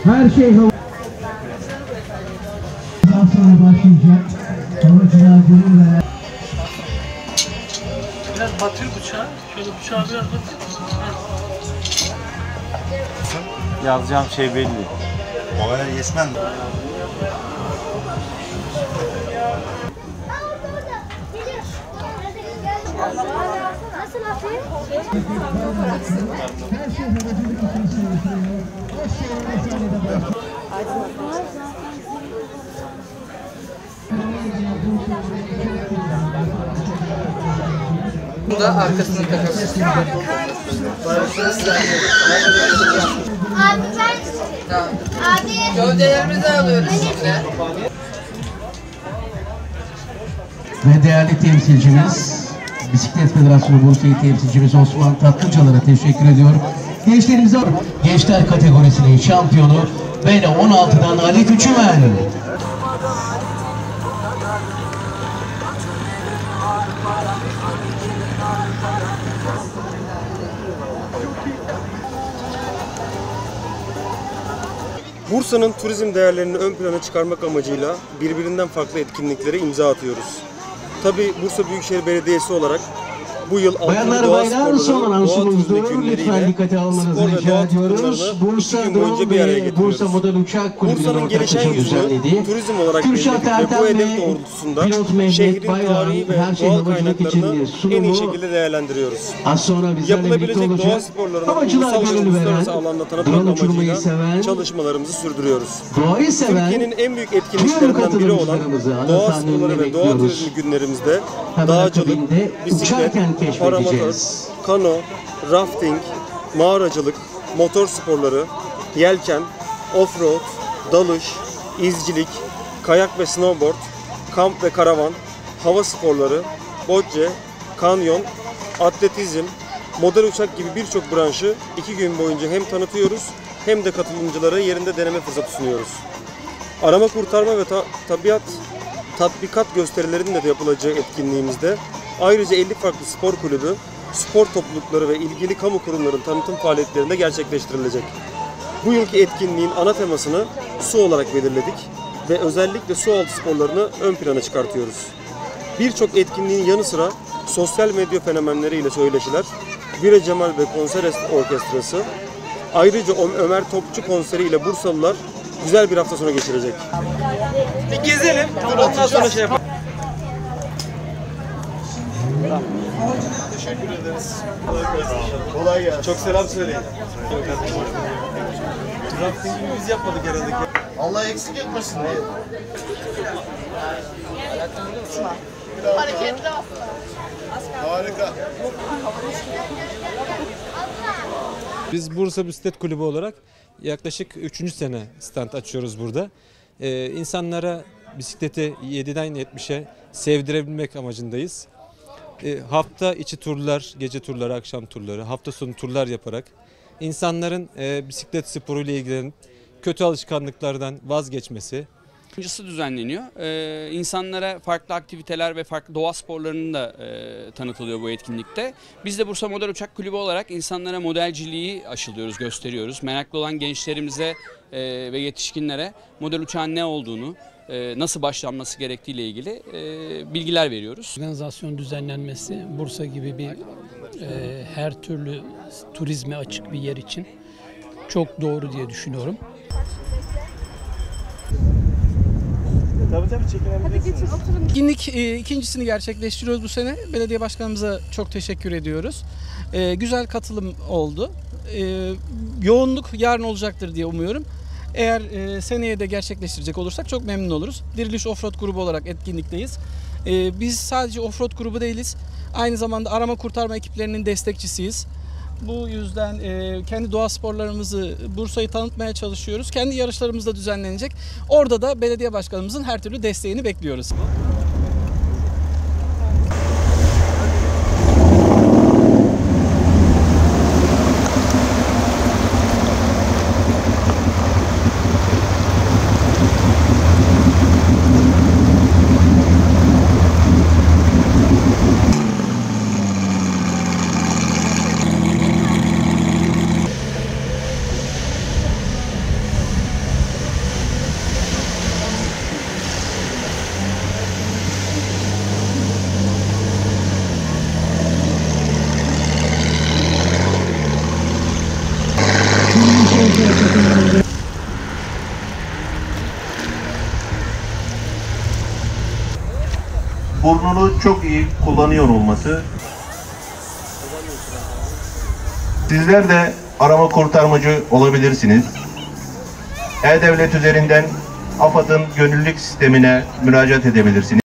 Her şey hava. Daha sonra başlayacak. Havacılar gönül veren. Biraz batıyor bıçağı. Şöyle bıçağı biraz batıyor. Yazacağım şey belli. Babaya yesmen. Nasıl hafif? Her şey havacılık için çalışıyor. O şey sahnede Bu da arkasını takabilirsin. Abi ben... Tamam. Abi... Gövdelerimizi alıyoruz şimdi. Ve değerli temsilcimiz, Bisiklet Federasyonu Bursa'yı temsilcimiz Osman Tatlıcalar'a teşekkür ediyorum. Gençlerimize gençler kategorisinin şampiyonu Bene 16'dan Ali Küçümen. Bursa'nın turizm değerlerini ön plana çıkarmak amacıyla birbirinden farklı etkinliklere imza atıyoruz. Tabii Bursa Büyükşehir Belediyesi olarak bu yıl Bayanlar doğa bayrağı son sporları, doğa anonsumuzdur. turizmi Lütfen günleriyle dikkate almanızı spor ve rica doğa ediyoruz. tutkumlarını Bursa 2 gün boyunca bir araya Drone ve getiriyoruz. Bursa Model Uçak Kulübü'nün Bursa'nın ortaklaşa gelişen yüzünü düzenlediği turizm olarak Kürşat belirledik ve bu Ertem hedef ve doğrultusunda Pilot Mehmet şehrin Bayram tarihi ve her şey doğal havacılık kaynaklarını içindir. en iyi Sunumu şekilde değerlendiriyoruz. az sonra bizlerle birlikte Yapılabilecek doğa olacak. sporlarını Havacılar ulusal ve gönül veren, uluslararası alanda tanıtmak drone uçurmayı amacıyla seven, çalışmalarımızı sürdürüyoruz. doğayı seven Türkiye'nin en büyük tüm etkinliklerinden biri olan katılımcılarımızı ana doğa sahne sporları önüne ve doğa bekliyoruz. turizmi günlerimizde Hemen dağcılık, akabinde bisiklet, uçarken paramotor, keşfedeceğiz. kano, rafting, mağaracılık, motor sporları, yelken, offroad, dalış, izcilik, kayak ve snowboard, kamp ve karavan, hava sporları, bocce, kanyon, atletizm, model uçak gibi birçok branşı 2 gün boyunca hem tanıtıyoruz hem de katılımcılara yerinde deneme fırsatı sunuyoruz. Arama kurtarma ve tatbikat gösterilerinin de yapılacağı etkinliğimizde ayrıca 50 farklı spor kulübü, spor toplulukları ve ilgili kamu kurumların tanıtım faaliyetlerinde gerçekleştirilecek. Bu yılki etkinliğin ana temasını su olarak belirledik ve özellikle su altı sporlarını ön plana çıkartıyoruz. Birçok etkinliğin yanı sıra sosyal medya fenomenleriyle söyleşiler, Güre Cemal ve Konser Orkestrası, ayrıca Ömer Topçu konseriyle Bursalılar güzel bir hafta sonu geçirecek. Bir gezelim, ondan sonra şey yapalım. Teşekkür ederiz. Kolay gelsin. Çok selam söyleyin. Rafting'i biz yapmadık herhalde. Allah eksik etmesin diye. Hareketli Harika. Biz Bursa Bisiklet Kulübü olarak yaklaşık 3. sene stand açıyoruz burada. İnsanlara bisikleti 7'den 70'e sevdirebilmek amacındayız. Hafta içi turlar, gece turları, akşam turları, hafta sonu turlar yaparak insanların bisiklet sporuyla ilgilenip kötü alışkanlıklardan vazgeçmesi. İkincisi düzenleniyor. İnsanlara farklı aktiviteler ve farklı doğa sporlarının da tanıtılıyor bu etkinlikte. Biz de Bursa Model Uçak Kulübü olarak insanlara modelciliği aşılıyoruz, gösteriyoruz. Meraklı olan gençlerimize ve yetişkinlere model uçağın ne olduğunu, nasıl başlanması gerektiğiyle ilgili bilgiler veriyoruz. Organizasyon düzenlenmesi Bursa gibi bir her türlü turizme açık bir yer için çok doğru diye düşünüyorum. Etkinlik ikincisini gerçekleştiriyoruz bu sene. Belediye başkanımıza çok teşekkür ediyoruz. Güzel katılım oldu. Yoğunluk yarın olacaktır diye umuyorum. Eğer seneye de gerçekleştirecek olursak çok memnun oluruz. Diriliş Offroad grubu olarak etkinlikteyiz. Biz sadece offroad grubu değiliz. Aynı zamanda arama kurtarma ekiplerinin destekçisiyiz. Bu yüzden kendi doğa sporlarımızı Bursa'yı tanıtmaya çalışıyoruz. Kendi yarışlarımız da düzenlenecek. Orada da belediye başkanımızın her türlü desteğini bekliyoruz. Burnunu çok iyi kullanıyor olması. Sizler de arama kurtarmacı olabilirsiniz. E-Devlet üzerinden AFAD'ın gönüllülük sistemine müracaat edebilirsiniz.